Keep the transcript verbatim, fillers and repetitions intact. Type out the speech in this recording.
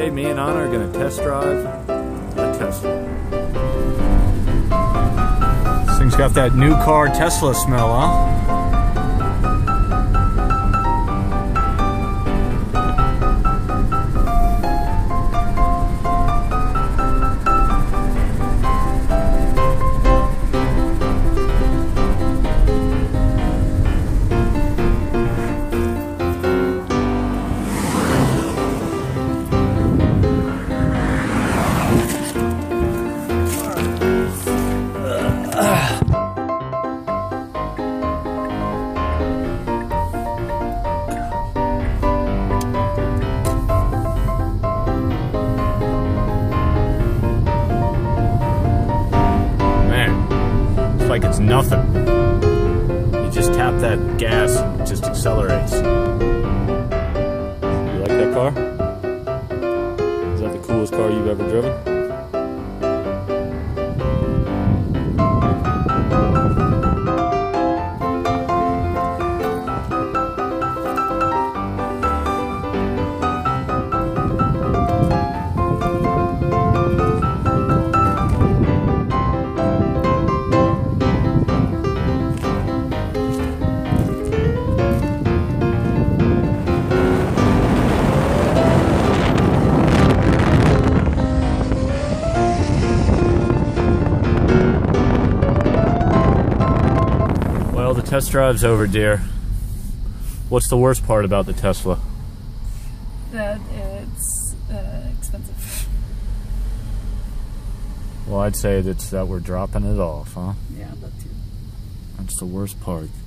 Today, me and Anna are going to test drive a Tesla. This thing's got that new car Tesla smell, huh? Like it's nothing. You just tap that gas and it just accelerates. You like that car? Is that the coolest car you've ever driven? Well, the test drive's over, dear. What's the worst part about the Tesla? That it's uh, expensive. Well, I'd say that's that we're dropping it off, huh? Yeah, that too. That's the worst part.